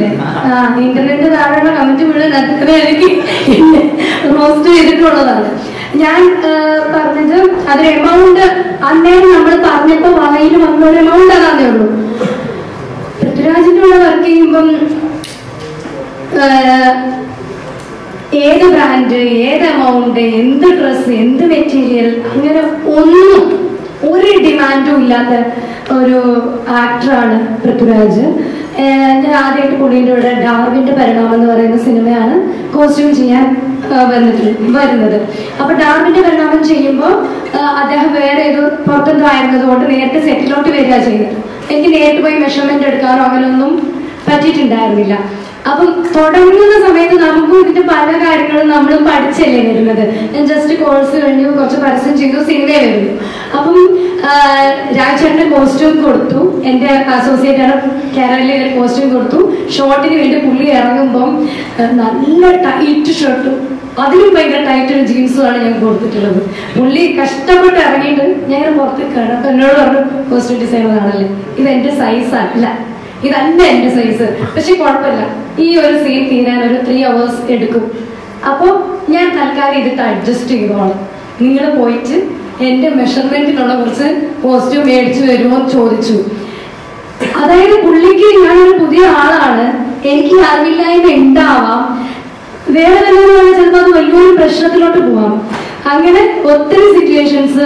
Internet താഴെയുള്ള comment മുഴുവൻ എനിക്ക് റോസ്റ്റ് ചെയ്തിട്ടുള്ളതാണ്. ഞാൻ പറഞ്ഞത് അതൊരു എമൗണ്ട് അന്നേരം നമ്മൾ പറഞ്ഞപ്പോ വായിൽ വന്നൊരു എമൗണ്ട് അതാന്നേ ഉള്ളൂ. പൃഥ്വിരാജിന്റെ കൂടെ വർക്ക് ചെയ്യുമ്പം ഏത് ബ്രാൻഡ്, ഏത് എമൗണ്ട്, എന്ത് ഡ്രസ്സ്, എന്ത് മെറ്റീരിയൽ, അങ്ങനെ ഒന്നും ഒരു ഡിമാൻഡും ഇല്ലാത്ത ഒരു ആക്ടറാണ് പൃഥ്വിരാജ്. ഞാൻ ആദ്യമായിട്ട് പുള്ളിൻ്റെ കൂടെ ഡാർവിന്റെ പരിണാമം എന്ന് പറയുന്ന സിനിമയാണ് കോസ്റ്റ്യൂം ചെയ്യാൻ വരുന്നത്. അപ്പൊ ഡാർവിന്റെ പരിണാമം ചെയ്യുമ്പോൾ അദ്ദേഹം വേറെ ഏതോ പുറത്തെന്തോ ആയിരുന്നത് കൊണ്ട് നേരിട്ട് സെറ്റിലോട്ട് വരിക ചെയ്യുന്നത്. എനിക്ക് നേരിട്ട് പോയി മെഷർമെന്റ് എടുക്കാനോ അങ്ങനെയൊന്നും പറ്റിയിട്ടുണ്ടായിരുന്നില്ല. അപ്പം തുടങ്ങുന്ന സമയത്ത് നമുക്കും ഇതിന്റെ പല കാര്യങ്ങളും നമ്മൾ പഠിച്ചല്ലേ വരുന്നത്. ഞാൻ ജസ്റ്റ് കോഴ്സ് കഴിഞ്ഞു, കുറച്ച് പരസ്യം ചെയ്തു, സിനിമയെ വരുന്നു. അപ്പം രാജേട്ടന്റെ കോസ്റ്റ്യൂം കൊടുത്തു, എന്റെ അസോസിയേറ്റ് ആണ് കേരളയിലെ കോസ്റ്റ്യൂം കൊടുത്തു. ഷോർട്ടിന് വേണ്ടി പുള്ളി ഇറങ്ങുമ്പം നല്ല ടൈറ്റ് ഷർട്ടും അതിലും ഭയങ്കര ടൈറ്റ് ഒരു ജീൻസുമാണ് ഞാൻ കൊടുത്തിട്ടുള്ളത്. പുള്ളി കഷ്ടപ്പെട്ട് ഇറങ്ങിയിട്ട് ഞാൻ പുറത്ത് കിടക്കും. എന്നോട് പറഞ്ഞു കോസ്റ്റ്യൂം ഡിസൈനർ ആണല്ലേ, ഇത് എന്റെ സൈസ് അല്ല, ഇതല്ല എന്റെ സൈസ്, പക്ഷെ കുഴപ്പമില്ല, ഈ ഒരു സീൻ തീരാൻ ഒരു 3 hours എടുക്കും. അപ്പൊ ഞാൻ തൽക്കാലം ഇതിട്ട് അഡ്ജസ്റ്റ് ചെയ്തോളാം, നിങ്ങൾ പോയിട്ട് എന്റെ മെഷർമെന്റിനുള്ള കുറച്ച് കോസ്റ്റ്യൂം മേടിച്ചു വരുമോ എന്ന് ചോദിച്ചു. അതായത് പുള്ളിക്ക് ഞാനൊരു പുതിയ ആളാണ്, എനിക്ക് അറിവില്ലായ്മ ഉണ്ടാവാം, വേറെ വല്ലതും ചിലപ്പോൾ അത് വലിയൊരു പ്രശ്നത്തിലോട്ട് പോവാം. അങ്ങനെ ഒത്തിരി സിറ്റുവേഷൻസ്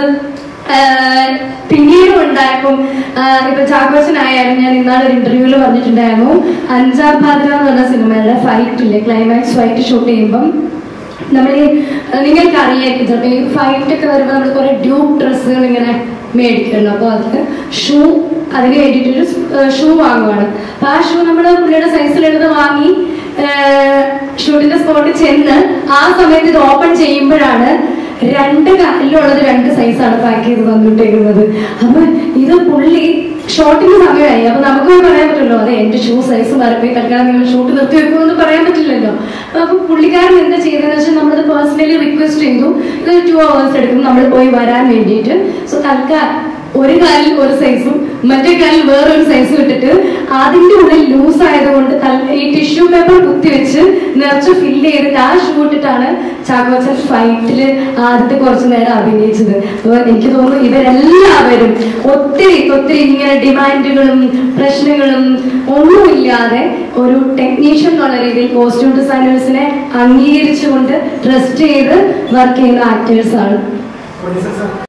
പിന്നീടും ഉണ്ടായപ്പം ഇപ്പൊ ചാക്കോച്ചനായാലും ഞാൻ ഇന്നാളൊരു ഇന്റർവ്യൂവിൽ പറഞ്ഞിട്ടുണ്ടായിരുന്നു, അഞ്ചാം പാതിര എന്ന് പറഞ്ഞ സിനിമയുടെ ഫൈറ്റില്ലേ, ക്ലൈമാക്സ് ഫൈറ്റ് ഷൂട്ട് ചെയ്യുമ്പം നമ്മൾ നിങ്ങൾക്ക് അറിയായിരിക്കും ചിലപ്പോൾ ഈ ഫൈറ്റ് ഒക്കെ വരുമ്പോൾ നമ്മൾ കുറെ ഡ്യൂപ്പ് ഡ്രസ്സുകൾ ഇങ്ങനെ മേടിക്കണം. അപ്പോൾ അത് ഷൂ, അതിന് വേണ്ടിയിട്ടൊരു ഷൂ വാങ്ങുവാണ്. അപ്പൊ ആ ഷൂ നമ്മൾ പുള്ളിയുടെ സൈസിലെടുത്ത് വാങ്ങി ഷൂട്ടിന്റെ സ്പോട്ടിൽ ചെന്ന് ആ സമയത്ത് ഇത് ഓപ്പൺ ചെയ്യുമ്പോഴാണ് 2 കാലിലുള്ളത് 2 സൈസാണ് പാക്ക് ചെയ്ത് വന്നിട്ടേക്കുന്നത്. അപ്പൊ ഇത് പുള്ളി ഷോട്ടിന് സമയമായി. അപ്പൊ നമുക്ക് പറയാൻ പറ്റുമല്ലോ, അതെ എന്റെ ഷൂ സൈസ് മാറിപ്പോയി, തൽക്കാലം നിങ്ങൾ ഷൂട്ട് നിർത്തി വെക്കുമെന്ന് പറയാൻ പറ്റില്ലല്ലോ. അപ്പൊ പുള്ളിക്കാരൻ എന്താ ചെയ്തതെന്ന് വെച്ചാൽ നമ്മളത് പേഴ്സണലി റിക്വസ്റ്റ് ചെയ്തു, ഇത് 2 hours എടുക്കും നമ്മൾ പോയി വരാൻ വേണ്ടിയിട്ട്. സോ തൽക്കാലം ഒരു കാലിൽ ഒരു സൈസും മറ്റേ കാലിൽ വേറൊരു സൈസും ഇട്ടിട്ട് അതിന്റെ ഉള്ളിൽ ലൂസ് ആയതുകൊണ്ട് ഈ ടിഷ്യൂ പേപ്പർ കുത്തിവെച്ച് നിറച്ച് ഫില്ല് ചെയ്തിട്ട് ആ ഷൂ ഇട്ടിട്ടാണ് ചാക്കോച്ചൻ ഫൈറ്റില് ആദ്യത്തെ കുറച്ചു നേരം അഭിനയിച്ചത്. അപ്പൊ എനിക്ക് തോന്നുന്നു ഇവരെല്ലാവരും ഒത്തിരി ഒത്തിരി ഇങ്ങനെ ഡിമാൻഡുകളും പ്രശ്നങ്ങളും ഒന്നുമില്ലാതെ ഒരു ടെക്നീഷ്യൻ എന്നുള്ള രീതിയിൽ കോസ്റ്റ്യൂം ഡിസൈനേഴ്സിനെ അംഗീകരിച്ചുകൊണ്ട് ട്രസ്റ്റ് ചെയ്ത് വർക്ക് ചെയ്യുന്ന ആക്ടേഴ്സ് ആണ്.